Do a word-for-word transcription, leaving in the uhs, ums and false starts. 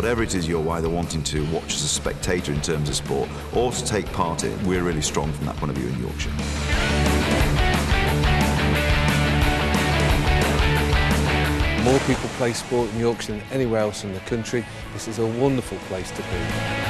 whatever it is you're either wanting to watch as a spectator in terms of sport or to take part in, we're really strong from that point of view in Yorkshire. More people play sport in Yorkshire than anywhere else in the country. This is a wonderful place to be.